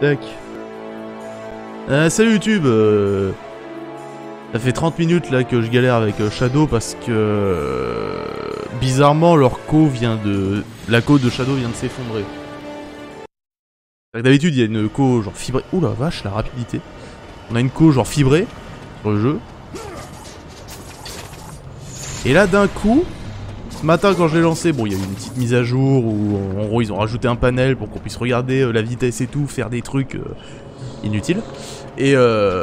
Tac. Salut YouTube. Ça fait 30 minutes là que je galère avec Shadow parce que bizarrement leur co vient de... La co de Shadow vient de s'effondrer. D'habitude il y a une co genre fibrée. Ouh la vache, la rapidité. On a une co genre fibrée sur le jeu. Et là d'un coup, ce matin quand je l'ai lancé, bon il y a eu une petite mise à jour où en gros ils ont rajouté un panel pour qu'on puisse regarder la vitesse et tout, faire des trucs inutiles. Et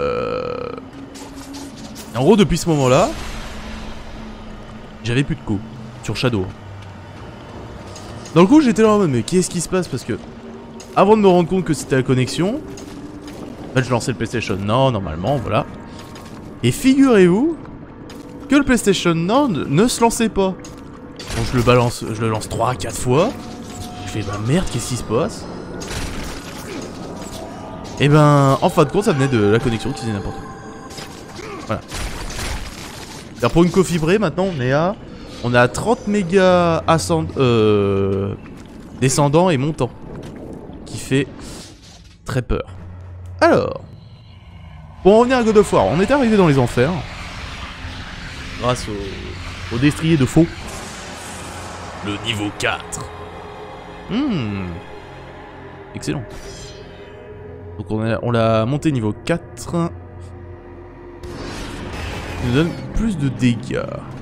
en gros depuis ce moment là, j'avais plus de co sur Shadow. Dans le coup j'étais là en mode mais qu'est-ce qui se passe, parce que avant de me rendre compte que c'était la connexion, en fait je lançais le PlayStation Now normalement, voilà. Et figurez-vous que le PlayStation Now ne se lançait pas. Donc je le lance 3-4 fois. Je fais bah merde, qu'est-ce qui se passe? Et ben en fin de compte ça venait de la connexion qui faisait n'importe quoi. Voilà. Alors pour une co-fibrée maintenant on est à 30 mégas descendant et montant. Qui fait très peur. Alors, pour en revenir à God of War, on était arrivé dans les enfers. Grâce au destrier de faux. Le niveau 4. Excellent. Donc on l'a monté niveau 4. Il nous donne plus de dégâts.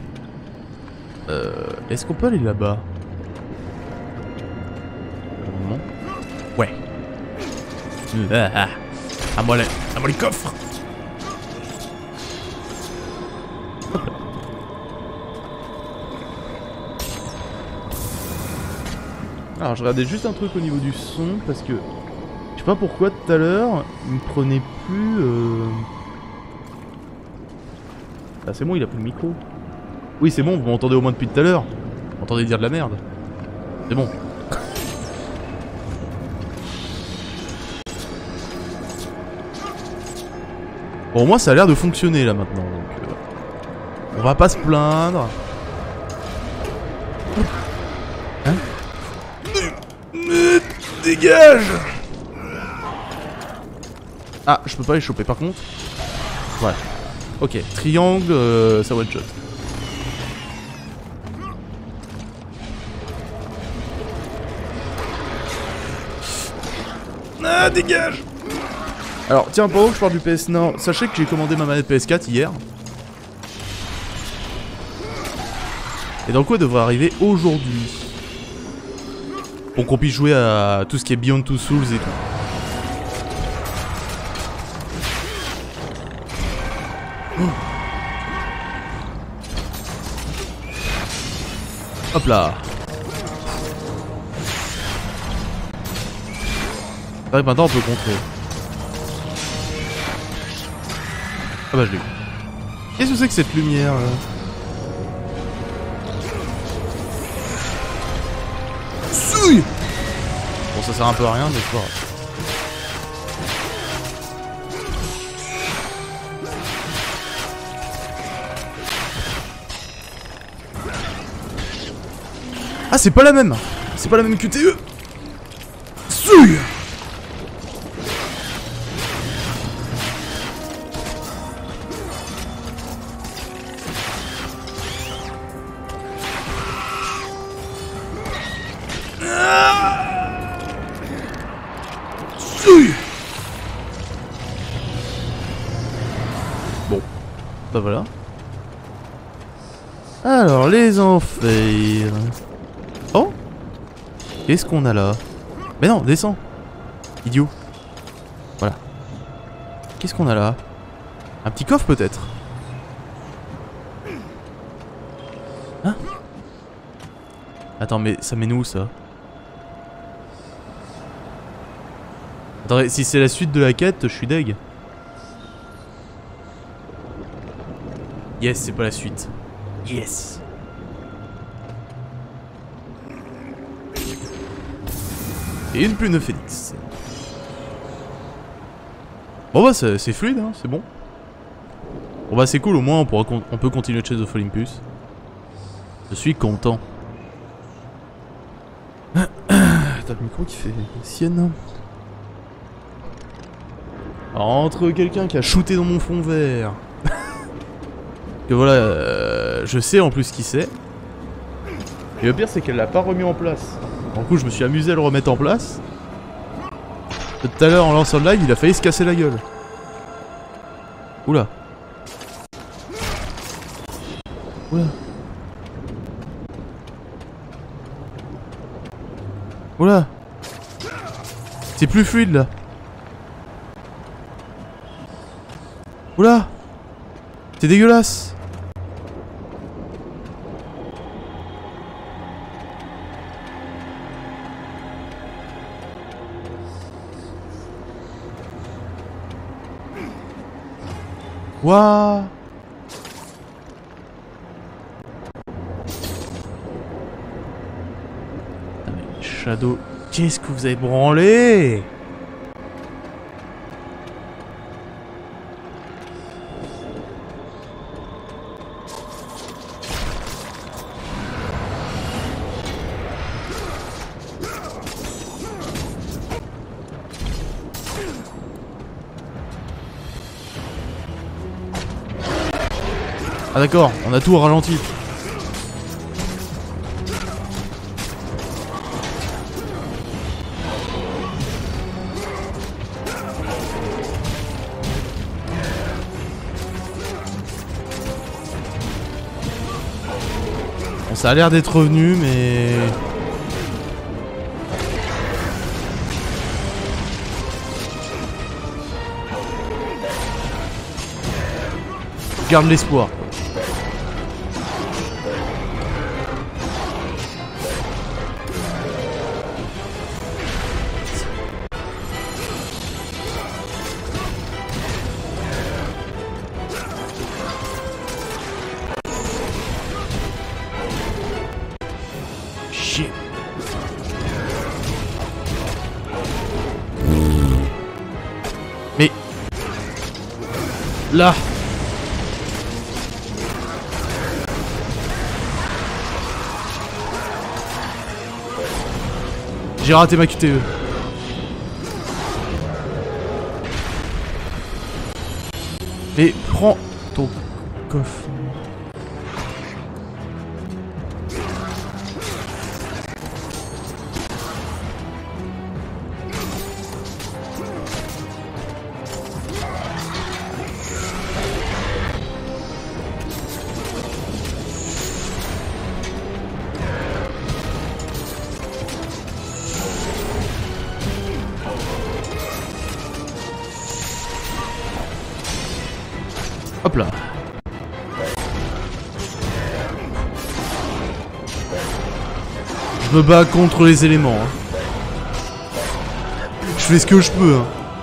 Est-ce qu'on peut aller là-bas? Non. Ouais. À moi les coffres. Hop là. Alors je regardais juste un truc au niveau du son parce que je sais pas pourquoi tout à l'heure il me prenait plus Ah c'est bon, il a plus le micro. Oui c'est bon, vous m'entendez au moins depuis tout à l'heure. Vous m'entendez dire de la merde. C'est bon. Bon, au moins ça a l'air de fonctionner là maintenant, donc on va pas se plaindre. Hein? Dégage! Ah, je peux pas les choper par contre. Voilà. Ok, triangle, ça one shot. Ah, dégage! Alors, tiens, pendant que je parle du PS Now, sachez que j'ai commandé ma manette PS4 hier. Et dans le coup, elle devrait arriver aujourd'hui. Pour qu'on puisse jouer à tout ce qui est Beyond Two Souls et tout. Oh. Hop là. C'est vrai que maintenant on peut contrer. Ah bah je l'ai eu. Qu'est-ce que c'est que cette lumière là? Souille. Bon ça sert un peu à rien mais c'est pas grave. Ah c'est pas la même. C'est pas la même QTE. Souille. Bon, bah voilà. Alors, les enfers. Oh, qu'est-ce qu'on a là? Mais non, descends. Idiot. Voilà. Qu'est-ce qu'on a là? Un petit coffre peut-être? Hein? Attends, mais ça mène où ça? Attendez, si c'est la suite de la quête, je suis deg. Yes, c'est pas la suite. Yes. Et une plume de phénix. Bon bah c'est fluide, hein, c'est bon. Bon bah c'est cool, au moins on peut continuer Chase of Olympus. Je suis content. T'as le micro qui fait sienne. Alors, entre quelqu'un qui a shooté dans mon fond vert... que voilà, je sais en plus qui c'est. Et le pire c'est qu'elle l'a pas remis en place. Du coup je me suis amusé à le remettre en place. Tout à l'heure en lançant le live il a failli se casser la gueule. Oula. Oula. Oula. C'est plus fluide là. Oula. C'est dégueulasse. Wouah. Shadow, qu'est-ce que vous avez branlé? Ah d'accord, on a tout ralenti. Bon, ça a l'air d'être revenu, mais... Garde l'espoir. Shit. Mais... Là. J'ai raté ma QTE. Mais prends ton coffre. Hop là. Je me bats contre les éléments. Hein. Je fais ce que je peux. Hein.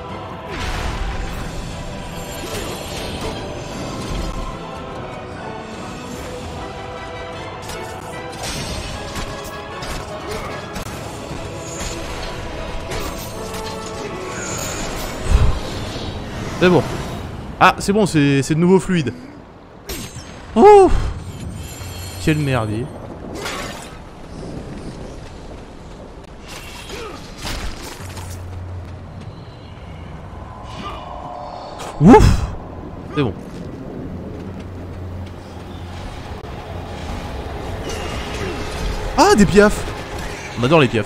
C'est bon. Ah, c'est bon, c'est de nouveau fluide. Oh, quel merdier. Ouf. C'est bon. Ah, des piafs. On adore les piafs.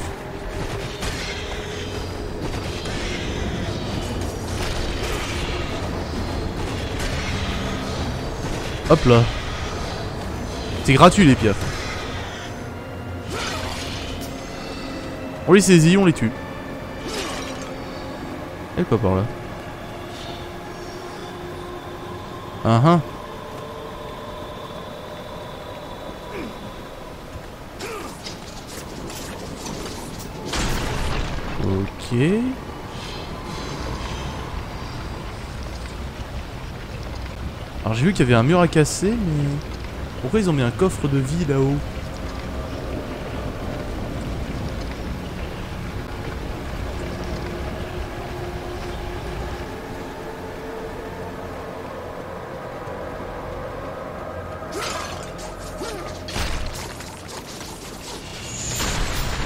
Hop là. C'est gratuit les piafs. On les saisit, on les tue. Elle est pas par là. Ah Ok. Alors j'ai vu qu'il y avait un mur à casser, mais... Pourquoi ils ont mis un coffre de vie là-haut?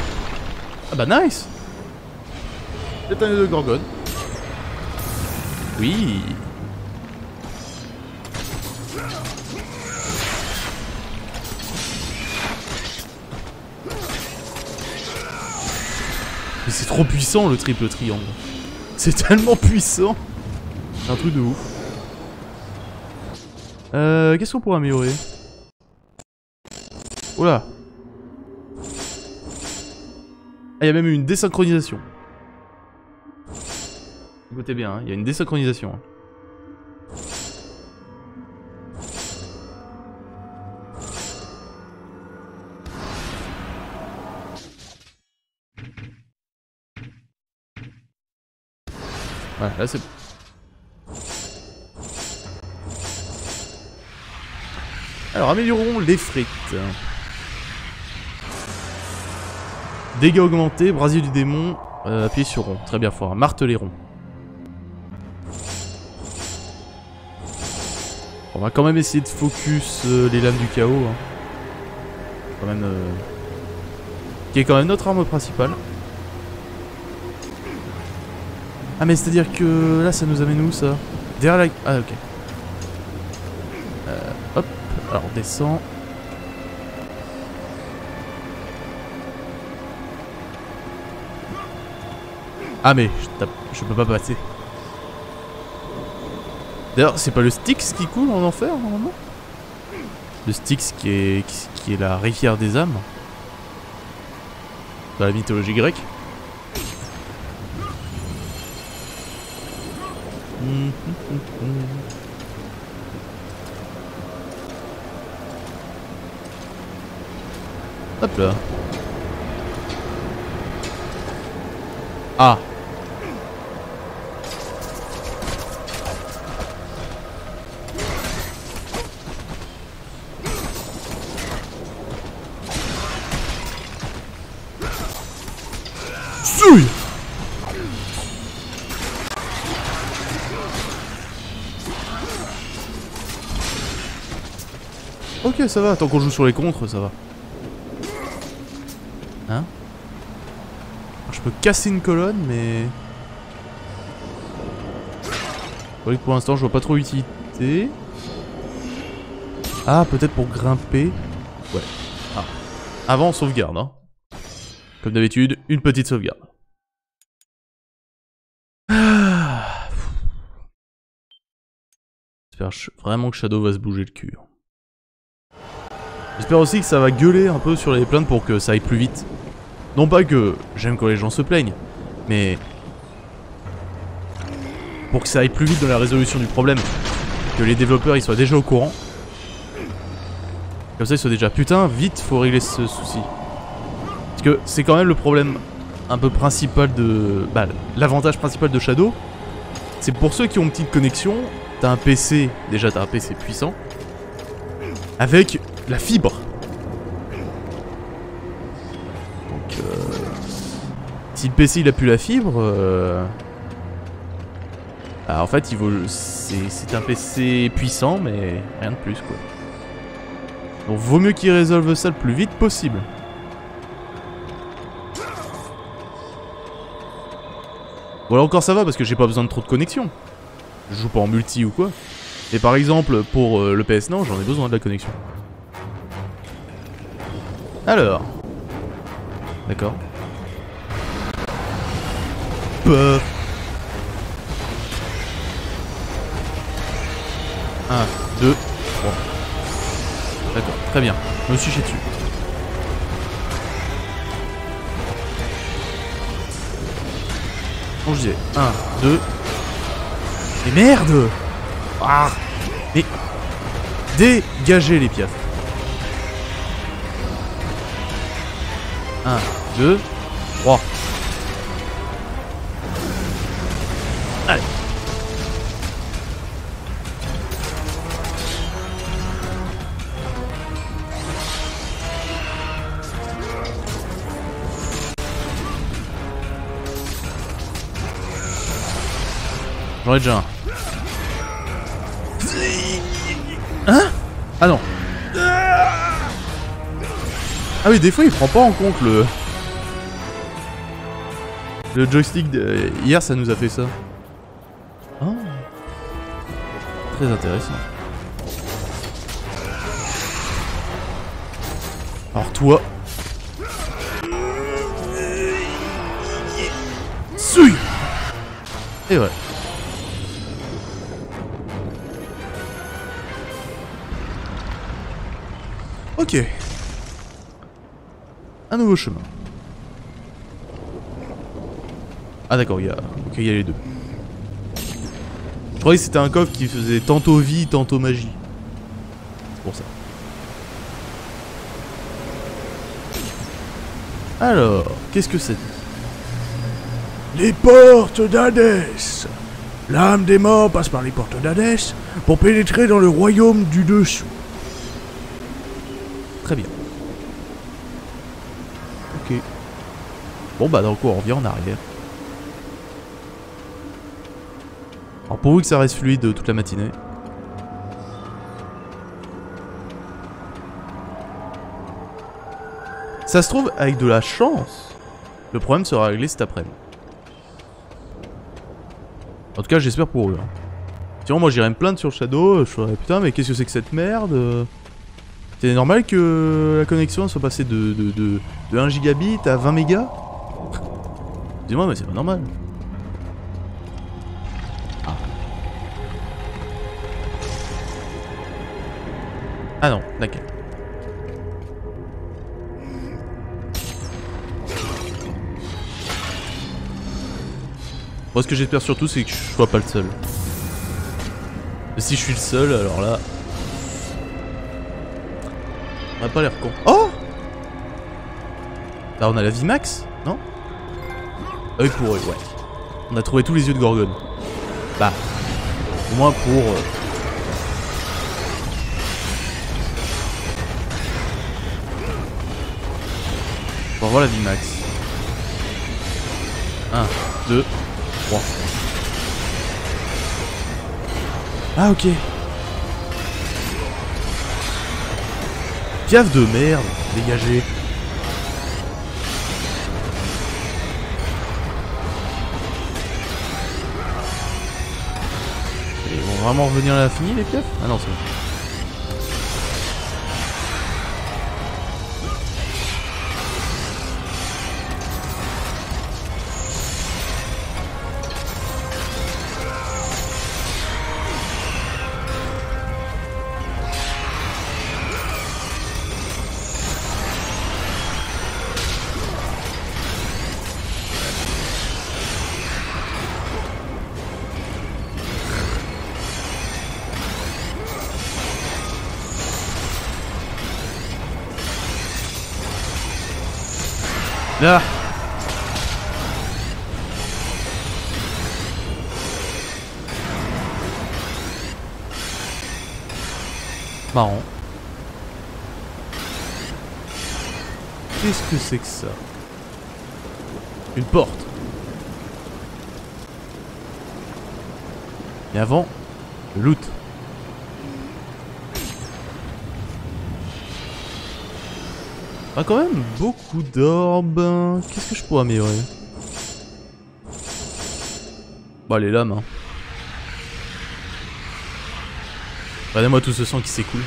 Ah bah nice. C'est un de gorgone. Oui. Mais c'est trop puissant le triple triangle. C'est tellement puissant. C'est un truc de ouf. Qu'est-ce qu'on pourrait améliorer? Oula. Ah, il y a même eu une désynchronisation. Écoutez bien, il y a une désynchronisation. Ouais, là c'est... Alors, améliorons les frites. Dégâts augmentés, brasier du démon, appuyez sur rond. Très bien fort, marteler rond. On va quand même essayer de focus les lames du chaos. Hein. Quand même, qui est quand même notre arme principale. Ah mais c'est à dire que là ça nous amène où ça? Derrière la... Ah ok. Hop, alors on descend. Ah mais je peux pas passer. D'ailleurs c'est pas le Styx qui coule en enfer normalement? Le Styx qui est la rivière des âmes. Dans la mythologie grecque. Hop là. Ah. Souille. Ok, ça va, tant qu'on joue sur les contres, ça va. Hein? Alors, je peux casser une colonne, mais... Oui, pour l'instant, je vois pas trop l'utilité. Ah, peut-être pour grimper. Ouais. Ah. Avant, on sauvegarde, hein. Comme d'habitude, une petite sauvegarde. Ah. J'espère vraiment que Shadow va se bouger le cul. J'espère aussi que ça va gueuler un peu sur les plaintes pour que ça aille plus vite. Non pas que j'aime quand les gens se plaignent, mais... pour que ça aille plus vite dans la résolution du problème. Que les développeurs ils soient déjà au courant. Comme ça ils soient déjà putain, vite faut régler ce souci. Parce que c'est quand même le problème un peu principal de... Bah, l'avantage principal de Shadow, c'est pour ceux qui ont une petite connexion, t'as un PC, déjà t'as un PC puissant, avec la fibre. Donc si le PC il a plus la fibre, bah, en fait il vaut... c'est un PC puissant mais rien de plus quoi. Donc vaut mieux qu'ils résolvent ça le plus vite possible. Bon là encore ça va parce que j'ai pas besoin de trop de connexion. Je joue pas en multi ou quoi. Et par exemple pour le PS Now j'en ai besoin de la connexion. Alors. D'accord. 1, 2, 3. D'accord, très bien. Je me suis chié dessus. Bon, je disais 1, 2. Mais merde! Ah! Mais. Dégagez les piafs. 1, 2, 3. Allez. J'en ai déjà un. Hein? Ah non. Ah oui, des fois il prend pas en compte le joystick de... Hier ça nous a fait ça. Oh. Très intéressant. Alors toi... Sui. Et ouais. Ok. Un nouveau chemin. Ah d'accord, il y a... Ok, il y a les deux. Je croyais que c'était un coffre qui faisait tantôt vie, tantôt magie. C'est pour ça. Alors, qu'est-ce que c'est? Les portes d'Hadès. L'âme des morts passe par les portes d'Hadès pour pénétrer dans le royaume du dessous. Très bien. Ok. Bon bah donc on revient en arrière. Alors pourvu que ça reste fluide toute la matinée. Ça se trouve, avec de la chance, le problème sera réglé cet après-midi. En tout cas, j'espère pour eux. Hein. Sinon, moi j'irais me plaindre sur Shadow, je ferais putain, mais qu'est-ce que c'est que cette merde? C'est normal que la connexion soit passée de 1 gigabit à 20 mégas? Dis-moi, mais c'est pas normal. Ah. Ah non, d'accord. Moi, ce que j'espère surtout, c'est que je sois pas le seul. Et si je suis le seul, alors là... On a pas l'air con. Oh! Là, on a la vie max, non? Œil pour œil, ouais. On a trouvé tous les yeux de Gorgone. Bah, au moins pour... Pour avoir la vie max. 1, 2, 3. Ah ok. Piaf de merde, dégagez. Ils vont vraiment revenir à l'infini les piafs? Ah non c'est bon. Là. Marrant. Qu'est-ce que c'est que ça? Une porte. Et avant, le loot. Ah quand même beaucoup d'orbes. Qu'est-ce que je pourrais améliorer? Bah les lames hein. Regardez-moi tout ce sang qui s'écoule.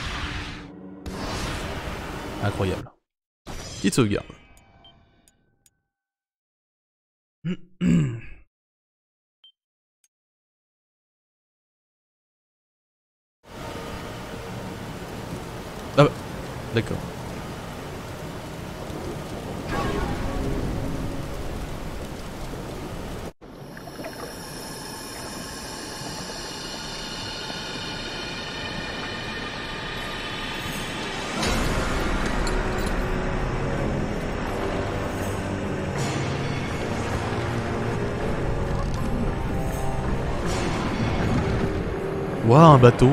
Incroyable. Petite sauvegarde. Ah bah, d'accord. Waouh, un bateau.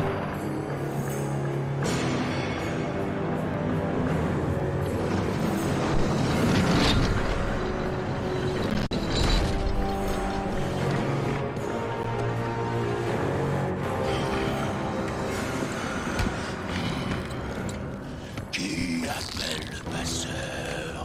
Qui appelle le passeur?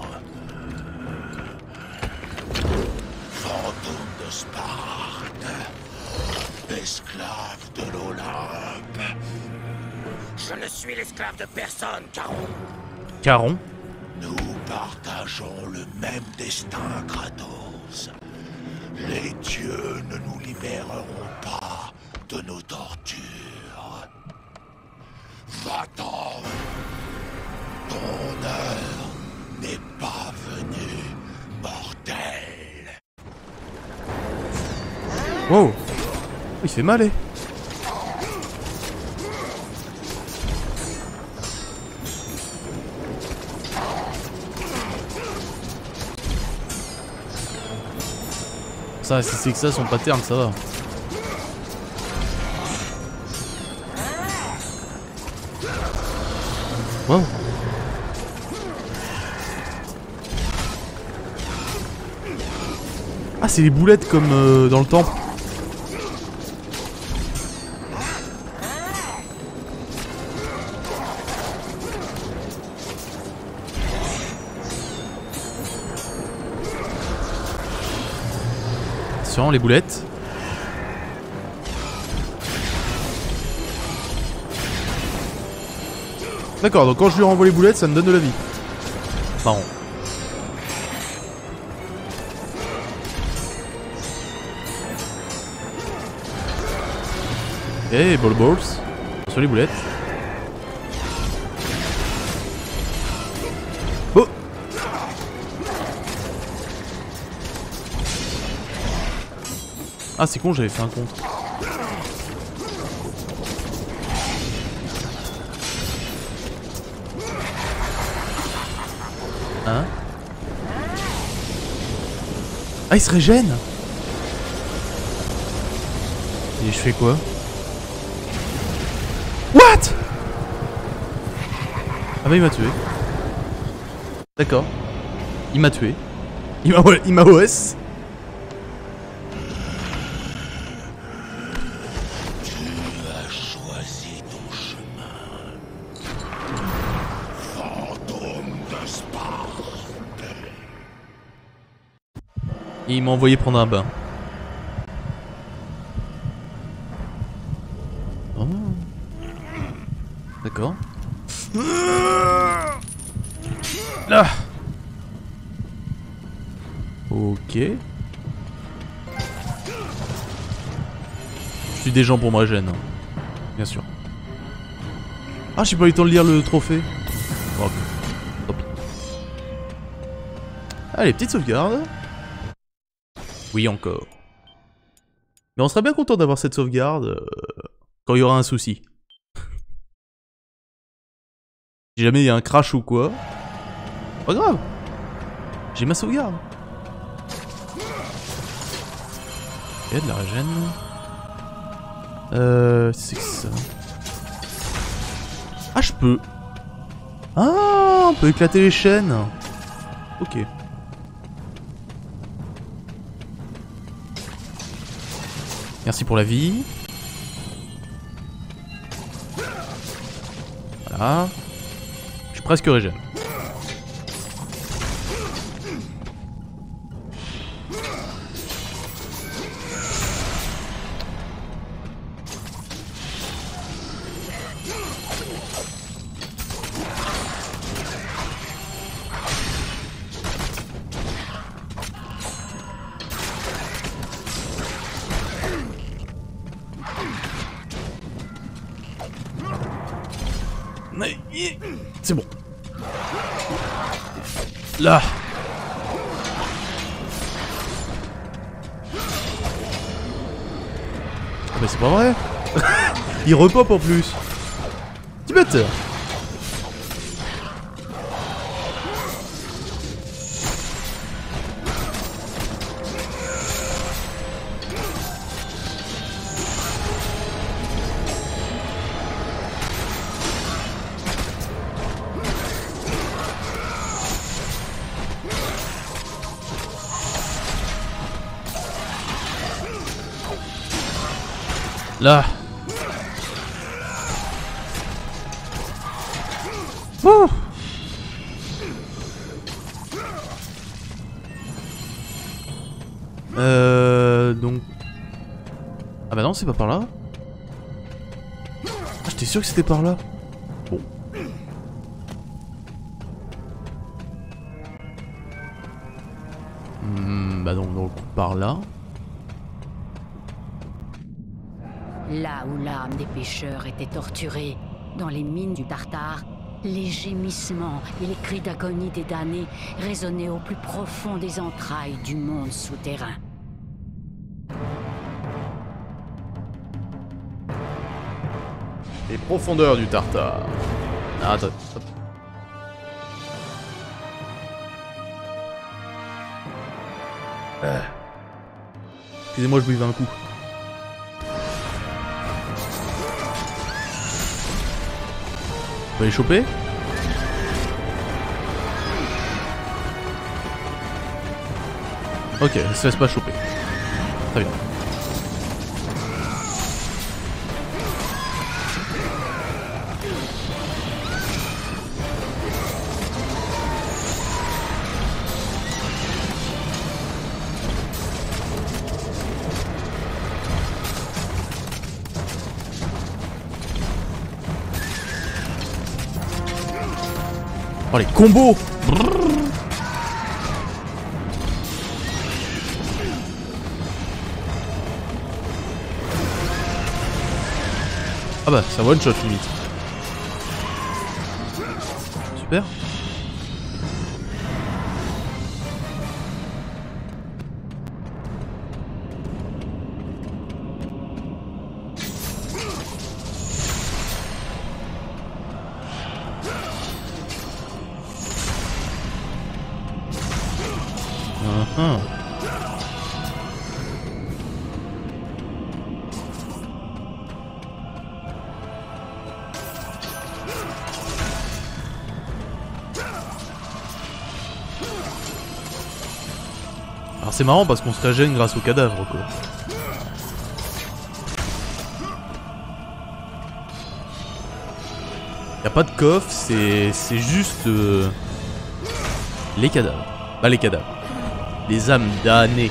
Fantôme de Sparte. Esclave de l'Olympe. Je ne suis l'esclave de personne, Caron. Caron. Nous partageons le même destin, Kratos. Les dieux ne nous libéreront pas de nos tortures. Va-t'en. Ton heure n'est pas venue, mortel. Wow. Il fait mal, eh. Ça, si c'est que ça, son pattern, ça va. Wow. Ah, c'est les boulettes comme dans le temple. Attention, les boulettes. D'accord, donc quand je lui renvoie les boulettes, ça me donne de la vie. Marrant. Ok, ball balls. Sur les boulettes. Oh! Ah, c'est con, j'avais fait un contre. Hein? Ah, il se régène! Et je fais quoi? What? Ah bah il m'a tué. D'accord. Il m'a tué. Il m'a OS. Tu as choisi ton chemin. Fantôme de Sparte. Et il m'a envoyé prendre un bain. Oh. D'accord. Là. Ok. Je suis des gens pour me régène. Bien sûr. Ah, j'ai pas eu le temps de lire le trophée. Oh, tant pis. Allez, petite sauvegarde. Oui, encore. Mais on serait bien content d'avoir cette sauvegarde quand il y aura un souci. Si jamais il y a un crash ou quoi. Pas grave. J'ai ma sauvegarde. Il y a de la régène. C'est que ça. Ah, je peux. Ah, on peut éclater les chaînes. Ok. Merci pour la vie. Voilà. Je suis presque régène. C'est bon. Là. Ah bah c'est pas vrai. Il repop en plus. Tu bête. Là. Ouh. Donc. Ah bah non, c'est pas par là. Ah, j'étais sûr que c'était par là. Bon. Bah non, donc par là. Là où l'âme des pêcheurs était torturée, dans les mines du Tartare, les gémissements et les cris d'agonie des damnés résonnaient au plus profond des entrailles du monde souterrain. Les profondeurs du Tartare. Ah, attends. Excusez-moi, je buvais un coup. On va les choper. Ok, ça se laisse pas choper. Très bien. Oh les combos! Ah bah ça one shot limite. Super. Alors c'est marrant parce qu'on se régène grâce au cadavre quoi. Y'a pas de coffre, c'est juste les cadavres. Pas les cadavres. Les âmes damnées.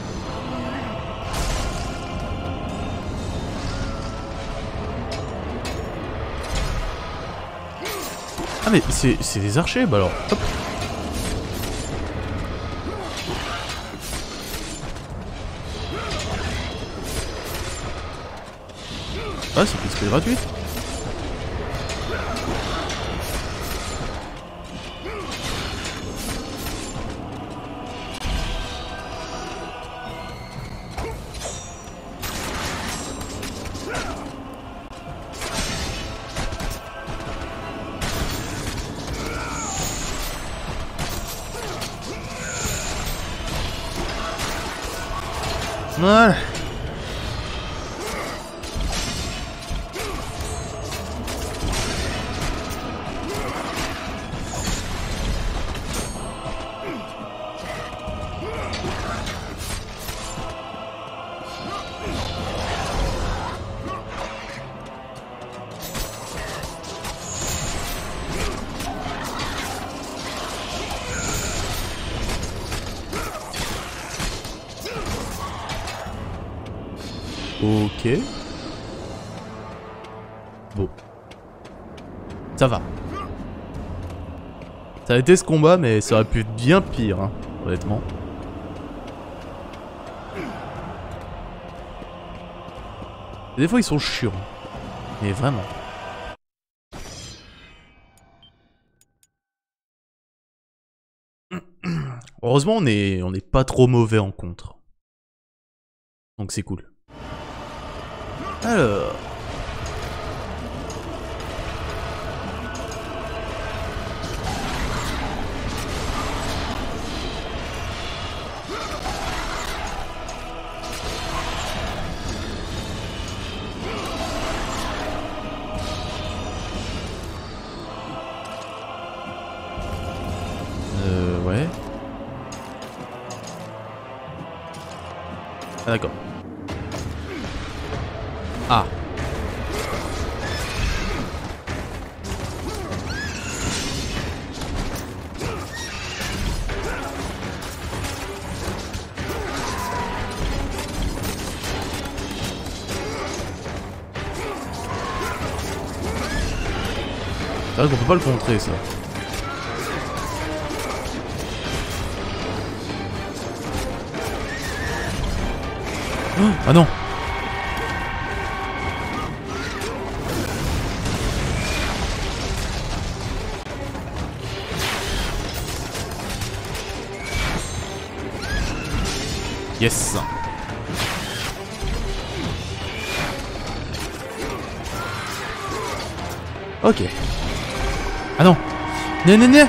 Ah mais c'est des archers bah alors. Hop. Ah c'est presque gratuit. Voilà. Ok. Bon. Ça va. Ça a été ce combat, mais ça aurait pu être bien pire, hein, honnêtement. Des fois, ils sont chiants. Mais vraiment. Heureusement, on n'est pas trop mauvais en contre. Donc c'est cool. Alors... ouais. Ah d'accord. Ah. C'est vrai qu'on peut pas le contrer, ça. Oh, ah non. Yes. Ok. Ah non. Né.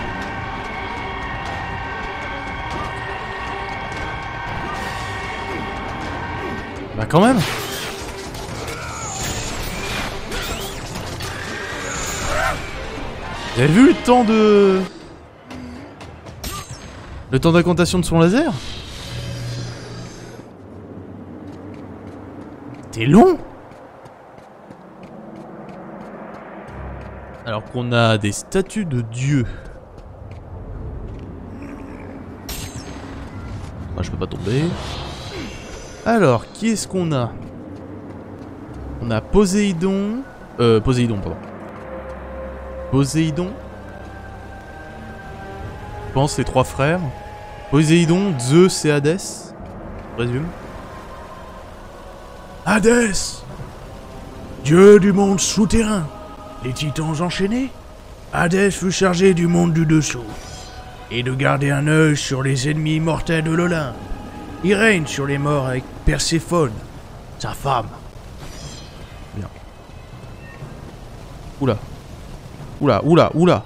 Bah quand même. Vous avez vu le temps de... Le temps d'incantation de son laser? T'es long. Alors qu'on a des statues de dieux. Moi je peux pas tomber. Alors, qui est-ce qu'on a? On a Poséidon. Poséidon, pardon. Poséidon. Je pense les trois frères. Poséidon, Zeus et Hadès. Je présume. Hadès, dieu du monde souterrain, les titans enchaînés. Hadès fut chargé du monde du dessous et de garder un œil sur les ennemis mortels de l'Olympe. Il règne sur les morts avec Perséphone, sa femme. Bien. Oula. Oula.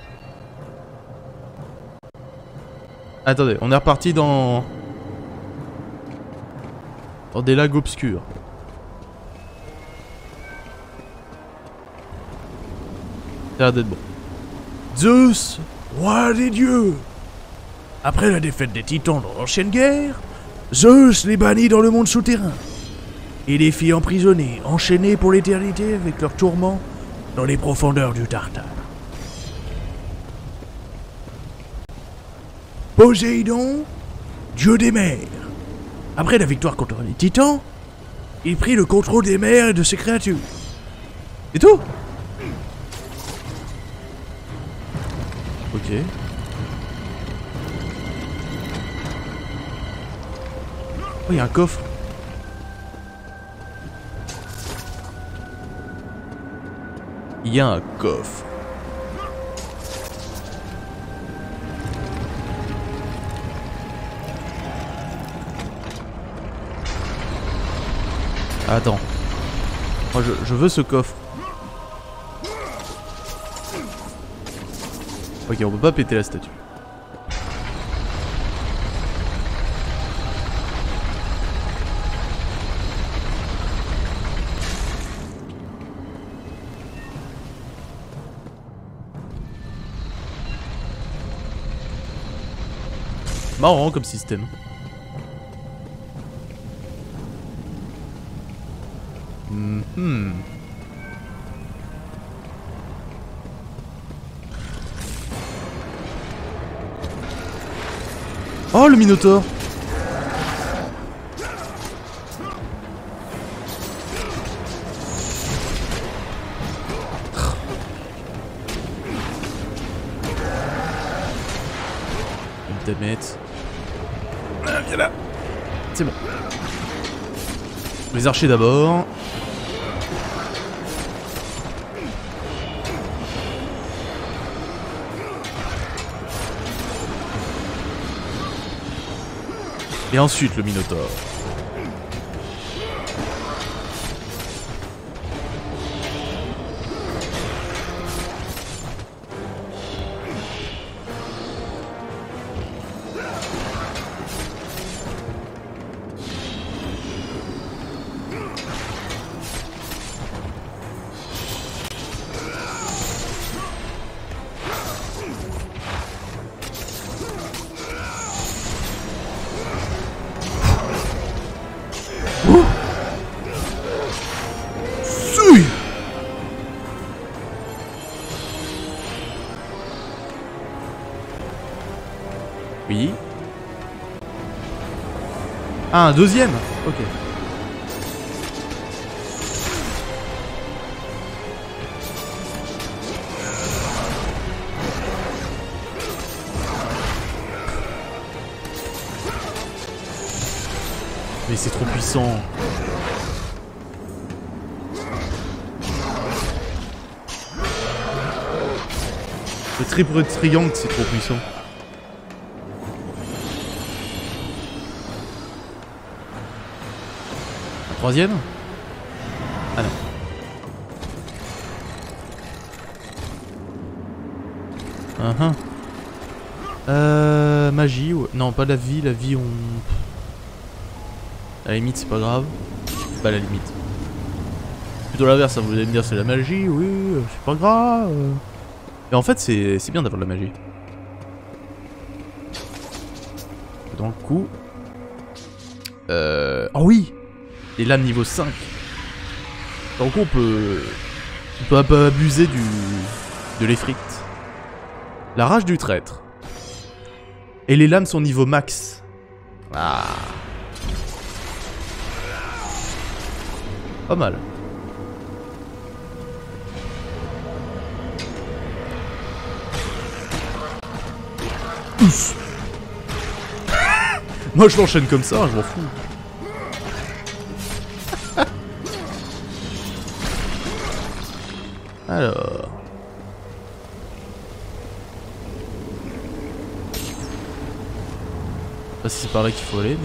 Attendez, on est reparti dans des lacs obscurs. Ça a l'air d'être bon. Zeus, roi des dieux. Après la défaite des titans dans l'ancienne guerre, Zeus les bannit dans le monde souterrain et les fit emprisonner, enchaînés pour l'éternité avec leurs tourments dans les profondeurs du Tartare. Poséidon, dieu des mers. Après la victoire contre les titans, il prit le contrôle des mers et de ses créatures. Et tout. Ok. Oh, il y a un coffre. Il y a un coffre. Attends. Moi, je veux ce coffre. Ok, on peut pas péter la statue. Marrant comme système. Oh, le Minotaure. Dammit. Ah, viens là. C'est bon. Les archers d'abord. Et ensuite le Minotaure. Oui. Ah, un deuxième. Ok. c'est trop puissant. Le triple triangle, c'est trop puissant. Un troisième? Ah non. Magie, ouais. Non, pas la vie on... À la limite, c'est pas grave. Pas à la limite. Plutôt l'inverse, vous allez me dire c'est la magie, oui, c'est pas grave. Mais en fait, c'est bien d'avoir de la magie. Dans le coup... Oh oui! Et là, niveau 5. Dans le coup, on peut un peu abuser de l'effrite. La rage du traître. Et les lames sont niveau max. Ah. Pas mal. Ouf. Moi je l'enchaîne comme ça, je m'en fous. Alors... Je sais pas si c'est par là qu'il faut aller, mais...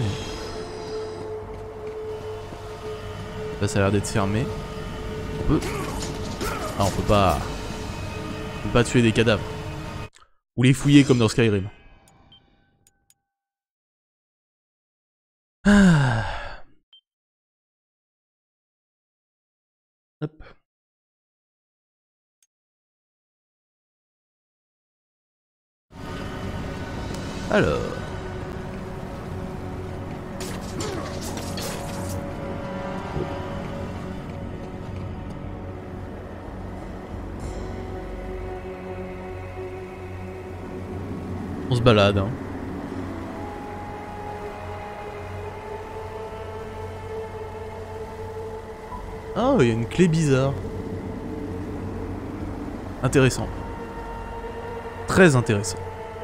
Là ça a l'air d'être fermé. On peut... Ah on peut pas... On peut pas tuer des cadavres. Ou les fouiller comme dans Skyrim. Ah. Hop. Alors... On se balade, hein. Oh, il y a une clé bizarre. Intéressant. Très intéressant.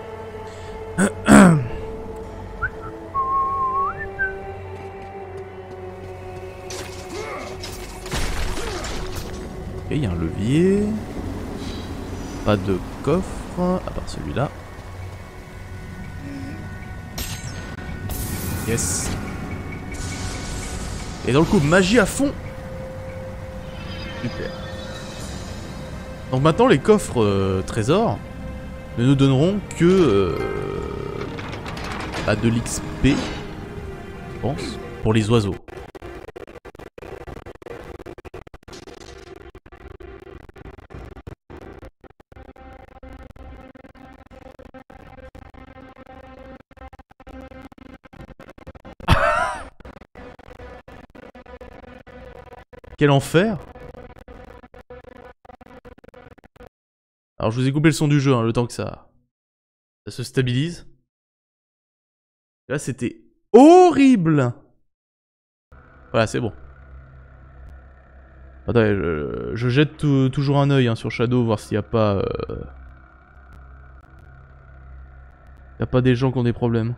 Ok, il y a un levier. Pas de coffre, à part celui-là. Yes. Et dans le coup, magie à fond. Super. Donc maintenant, les coffres trésors ne nous donneront que de l'XP, je pense, pour les oiseaux. Quel enfer! Alors je vous ai coupé le son du jeu, hein, le temps que ça se stabilise. Là c'était horrible! Voilà, c'est bon. Attendez, je jette toujours un œil hein, sur Shadow, voir s'il n'y a pas... y a pas des gens qui ont des problèmes.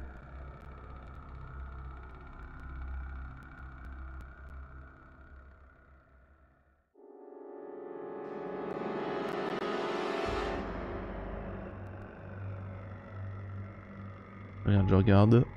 Regarde, je regarde.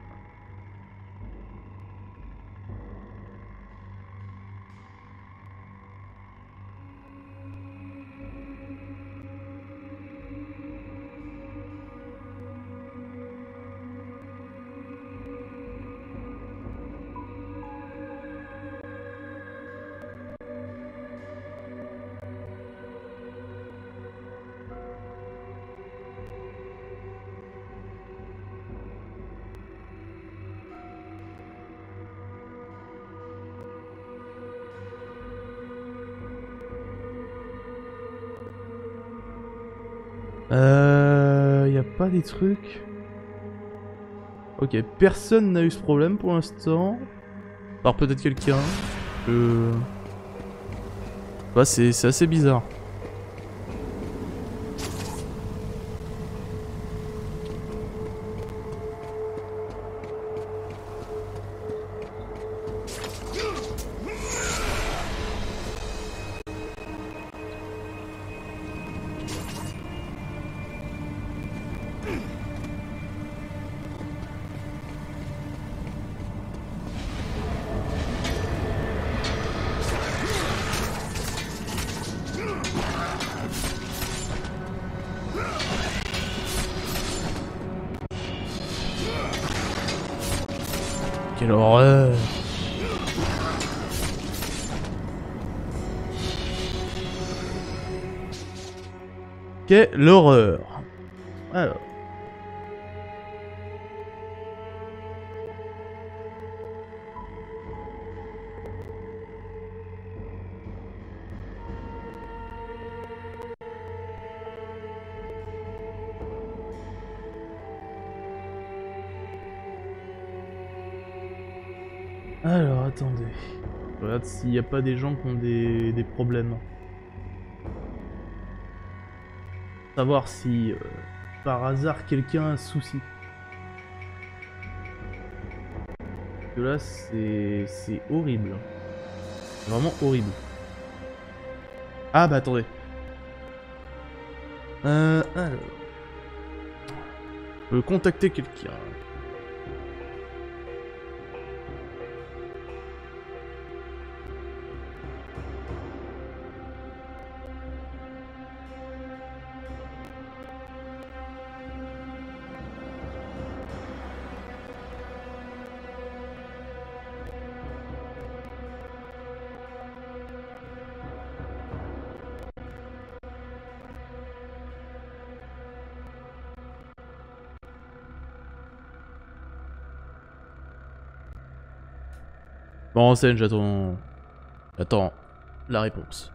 Y a pas des trucs. Ok, personne n'a eu ce problème pour l'instant. Par peut-être quelqu'un. Bah, c'est assez bizarre. Quelle horreur. Quelle horreur. Alors. Alors, attendez. Je regarde s'il n'y a pas des gens qui ont des problèmes. Savoir si, par hasard, quelqu'un a un souci. Parce que là, c'est horrible. C'est vraiment horrible. Ah bah attendez. Alors. Je peux contacter quelqu'un. Bon, en scène, j'attends la réponse.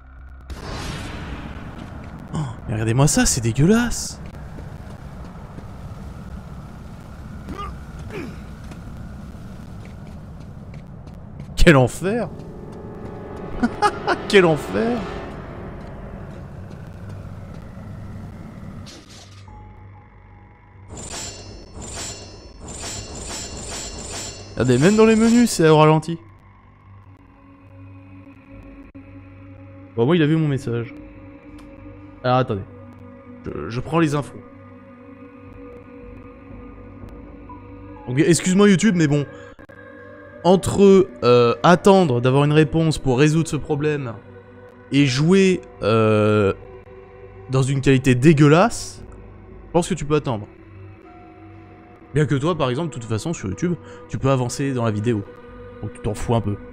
Oh, mais regardez-moi ça, c'est dégueulasse. Quel enfer. Quel enfer. Regardez, même dans les menus, c'est au ralenti. Bon, moi, il a vu mon message. Alors, attendez. Je prends les infos. Donc, excuse-moi YouTube, mais bon. Entre attendre d'avoir une réponse pour résoudre ce problème et jouer dans une qualité dégueulasse, je pense que tu peux attendre. Bien que toi, par exemple, de toute façon, sur YouTube, tu peux avancer dans la vidéo. Donc tu t'en fous un peu.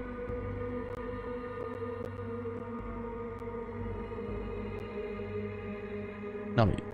Non mais...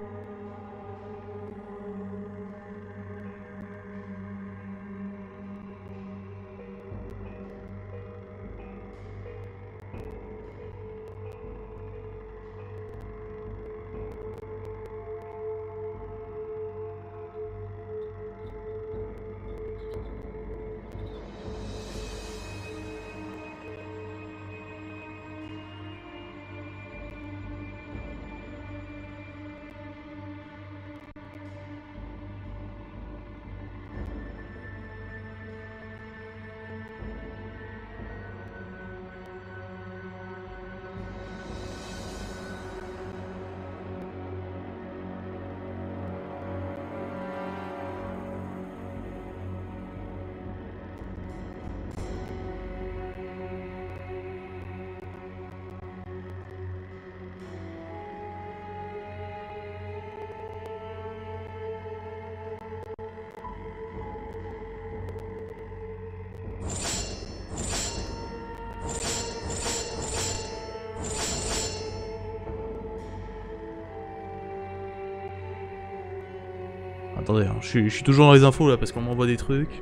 Attendez, hein, je suis toujours dans les infos là parce qu'on m'envoie des trucs.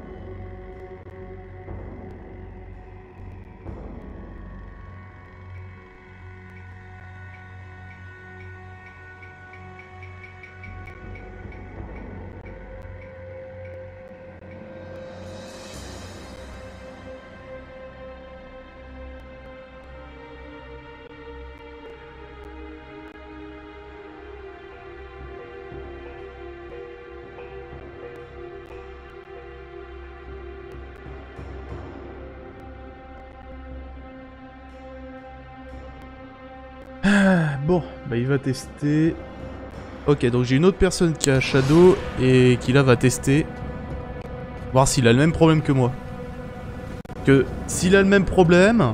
Bon, bah il va tester. Ok, donc j'ai une autre personne qui a Shadow et qui là va tester. Voir s'il a le même problème que moi. Que s'il a le même problème...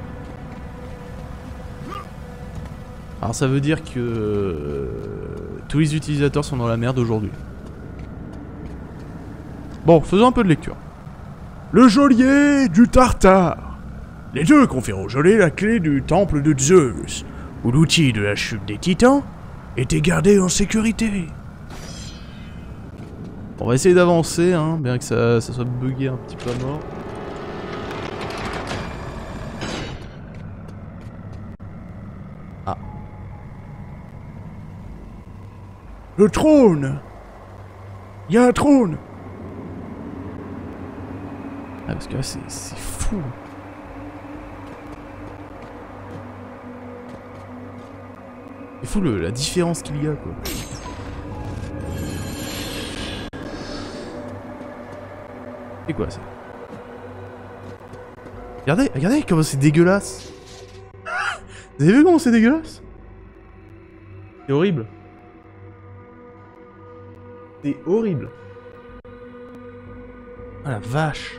Alors ça veut dire que... tous les utilisateurs sont dans la merde aujourd'hui. Bon, faisons un peu de lecture. le geôlier du Tartare. Les deux confèrent au geôlier la clé du temple de Zeus, où l'outil de la chute des titans était gardé en sécurité. On va essayer d'avancer, hein, bien que ça soit bugué un petit peu à mort. Ah. Le trône. Il y a un trône. Ah, parce que là, c'est fou. C'est fou la différence qu'il y a, quoi. C'est quoi ça? Regardez, regardez comment c'est dégueulasse. Vous avez vu comment c'est dégueulasse? C'est horrible. C'est horrible. Ah la vache.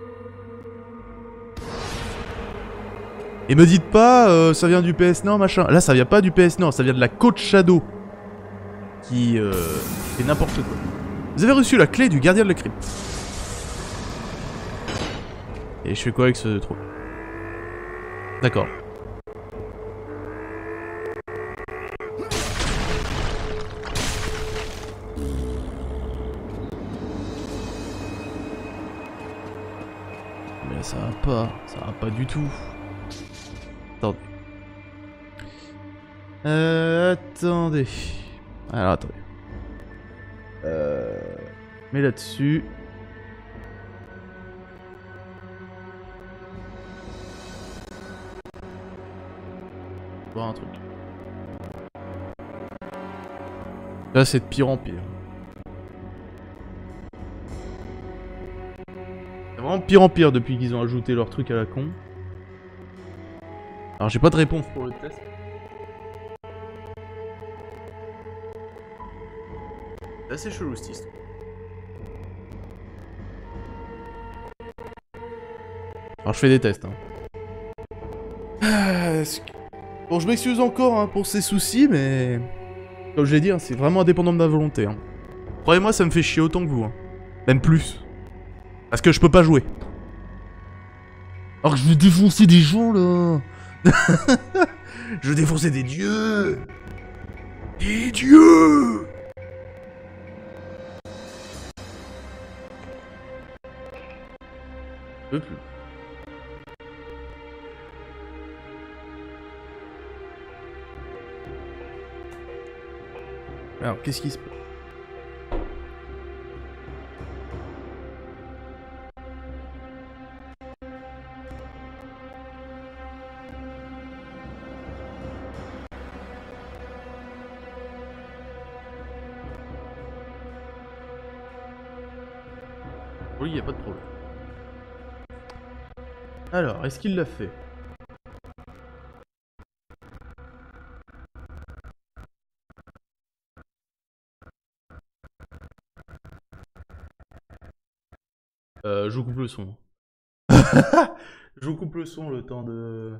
Et me dites pas, ça vient du PS Nord, machin. Là, ça vient pas du PS Nord, ça vient de la Côte Shadow. Qui fait n'importe quoi. Vous avez reçu la clé du gardien de la crypte. Et je fais quoi avec ce trou? D'accord. Mais là, ça va pas du tout. Attendez. Attendez. Alors attendez. Mets là-dessus. Voir un truc. Là c'est de pire en pire. C'est vraiment de pire en pire depuis qu'ils ont ajouté leur truc à la con. Alors j'ai pas de réponse pour le test. C'est assez chelou cette histoire. Alors je fais des tests. Hein. Bon, je m'excuse encore hein, pour ces soucis, mais... Comme je l'ai dit, hein, c'est vraiment indépendant de ma volonté. Hein. Croyez-moi, ça me fait chier autant que vous. Hein. Même plus. Parce que je peux pas jouer. Alors que je vais défoncer des gens, là. Je veux défoncer des dieux. Des dieux. Je peux plus. Alors, qu'est-ce qui se passe? Oui, y a pas de problème. Alors, est-ce qu'il l'a fait? Je vous coupe le son. Je vous coupe le son le temps de...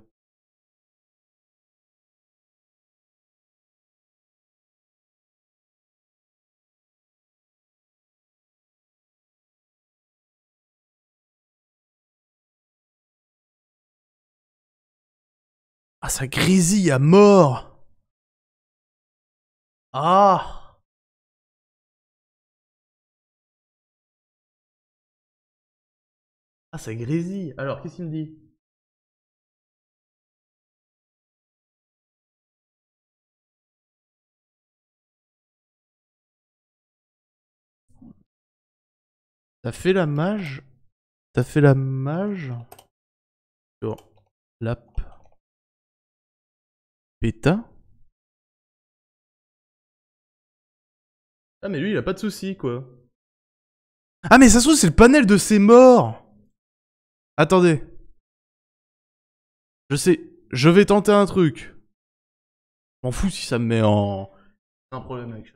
Ah, ça grésille à mort. Ah. Ah, ça grésille. Alors, qu'est-ce qu'il me dit? T'as fait la mage? T'as fait la mage? Sur l'app bêta? Ah, mais lui, il a pas de soucis, quoi. Ah, mais ça se trouve, c'est le panel de ses morts. Attendez. Je sais. Je vais tenter un truc. Je m'en fous si ça me met en... un problème avec ça.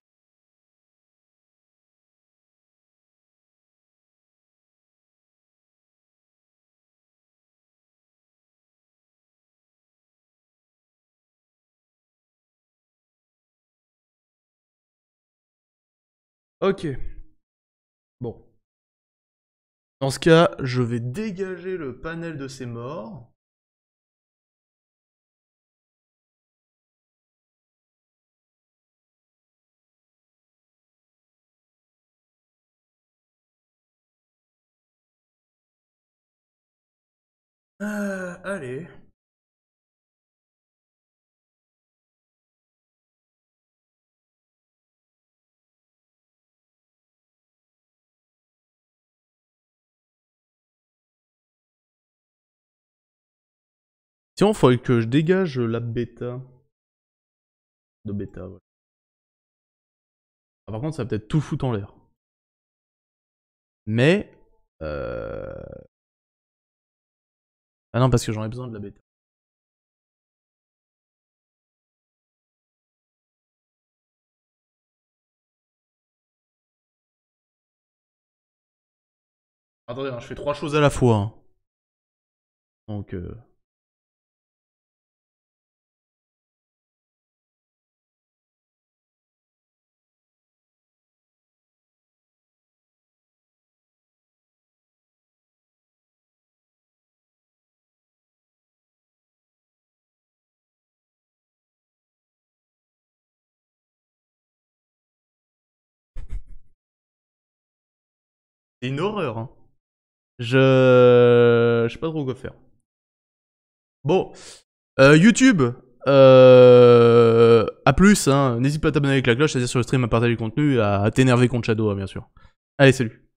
Ok. Bon. Dans ce cas, je vais dégager le panel de ces morts. Allez. Sinon, il faudrait que je dégage la bêta. De bêta, ouais. Ah, par contre, ça va peut-être tout foutre en l'air. Mais... Ah non, parce que j'en ai besoin de la bêta. Attendez, hein, je fais 3 choses à la fois. Hein. Donc... C'est une horreur, hein. Je sais pas trop quoi faire. Bon. YouTube. À plus, hein. N'hésite pas à t'abonner avec la cloche, c'est-à-dire sur le stream, à partager du contenu, à t'énerver contre Shadow, hein, bien sûr. Allez, salut.